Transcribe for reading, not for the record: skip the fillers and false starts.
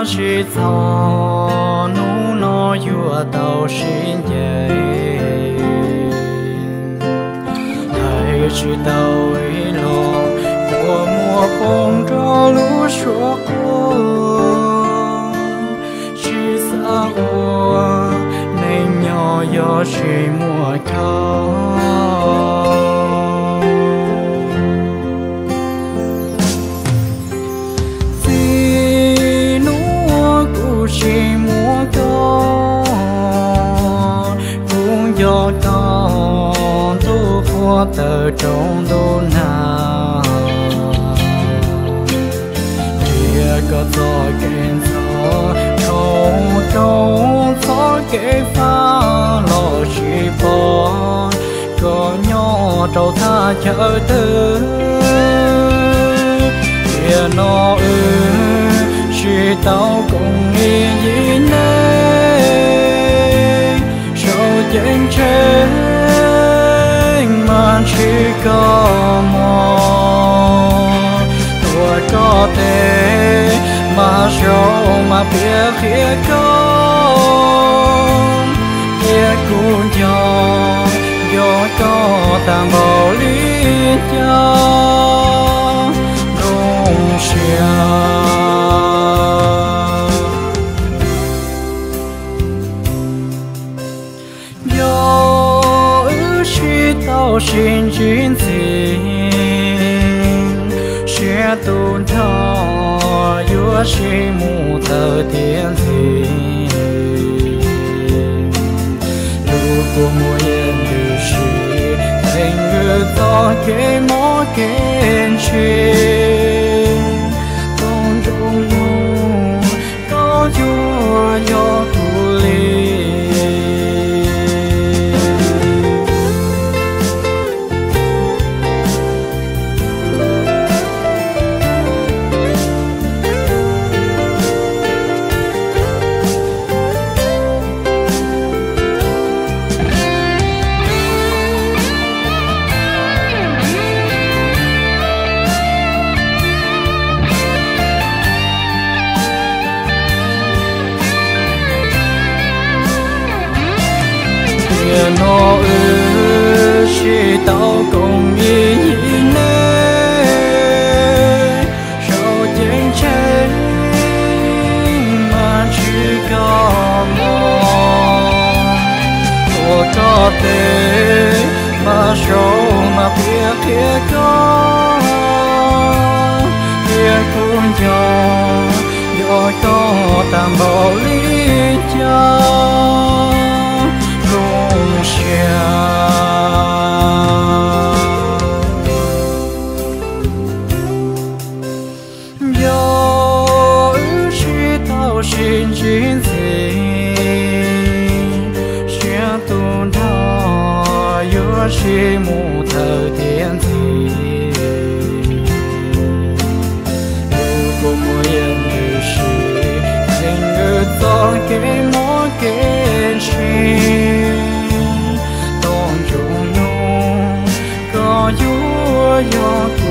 chỉ cho nụ nó vừa tàu xin dậy hãy chỉ tàu ý lo của mùa không cho lũ suốt chỉ xa ua nên nhỏ gió chỉ mùa cao chỉ muốn có cũng do con tu khoa từ trong tu nào kia có gió kén gió trong gió kén pha lo chỉ bỏ có nhỏ trâu tha chờ tư kia nó chỉ tao cùng nghĩ gì này sau chân trên mà chỉ có một tuổi có thể mà sau mà biết kia con kia cũng do có tạm bảo lý cho rung xiao xin chín tình sẽ tuôn thọ giữa si mù thờ thiên tình lưu của mùa yên như si thành người to kế mó kén chi con trong mù có chúa do tu lý nó chỉ tao cùng ý nè sau chiến tranh mà chỉ có một của có thể mà sau mà biết kia có kia cũng do có tạm bảo lý cho xin chín tình sẽ tuôn thọ giữa si mù thờ thiên tình lưu của mùa yên như si thành người gió kế mó kén chi tôn trùng nhung có chúa do